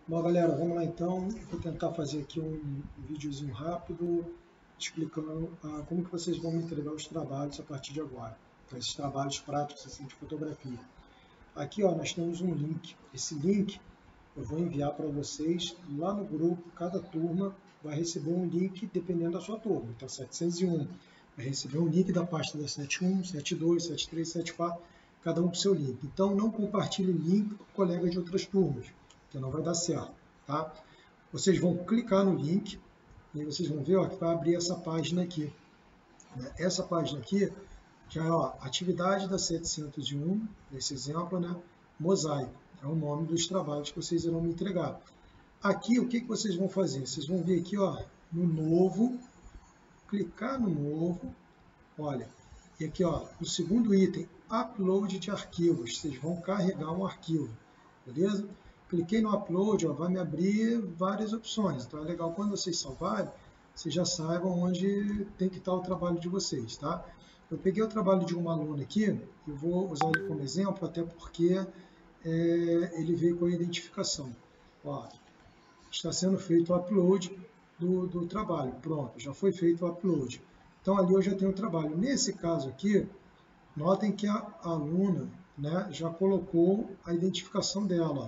Bom, galera, vamos lá então. Vou tentar fazer aqui um videozinho rápido explicando como que vocês vão me entregar os trabalhos a partir de agora. Então, esses trabalhos práticos assim, de fotografia. Aqui ó, nós temos um link. Esse link eu vou enviar para vocês lá no grupo. Cada turma vai receber um link dependendo da sua turma. Então, 701 vai receber um link da pasta da 71, 72, 73, 74, cada um com seu link. Então, não compartilhe link com colegas de outras turmas, que não vai dar certo, tá? Vocês vão clicar no link e vocês vão ver ó, que vai abrir essa página aqui. Essa página aqui já é ó, atividade da 701, nesse exemplo, né? Mosaico, é o nome dos trabalhos que vocês irão me entregar. Aqui, o que vocês vão fazer? Vocês vão vir aqui ó, no novo, clicar no novo, olha, e aqui ó, no segundo item, upload de arquivos, vocês vão carregar um arquivo, beleza? Cliquei no upload, ó, vai me abrir várias opções, então é legal quando vocês salvarem, vocês já saibam onde tem que estar o trabalho de vocês, tá? Eu peguei o trabalho de uma aluna aqui, eu vou usar ele como exemplo, até porque ele veio com a identificação. Ó, está sendo feito o upload do trabalho. Pronto, já foi feito o upload. Então, ali eu já tenho o trabalho. Nesse caso aqui, notem que a aluna, né, já colocou a identificação dela.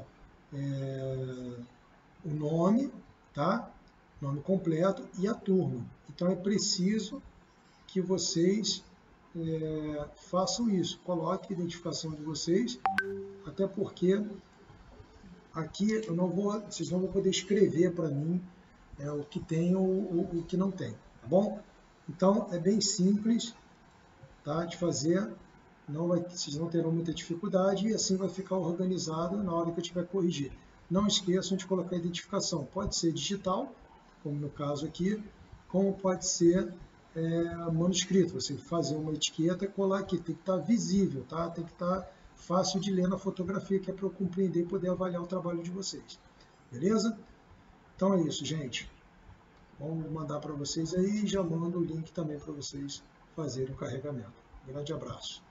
O nome, tá? Nome completo e a turma. Então, é preciso que vocês façam isso. Coloque a identificação de vocês, até porque aqui eu não vou, vocês não vão poder escrever para mim o que tem ou o que não tem, tá bom? Então é bem simples, tá, de fazer, vocês não terão muita dificuldade e assim vai ficar organizado na hora que eu tiver que corrigir. Não esqueçam de colocar a identificação, pode ser digital, como no caso aqui, como pode ser manuscrito, você fazer uma etiqueta e colar aqui, tem que estar visível, tá? Tem que estar fácil de ler na fotografia, que é para eu compreender e poder avaliar o trabalho de vocês. Beleza? Então é isso, gente. Vamos mandar para vocês aí e já mando o link também para vocês fazerem o carregamento. Grande abraço.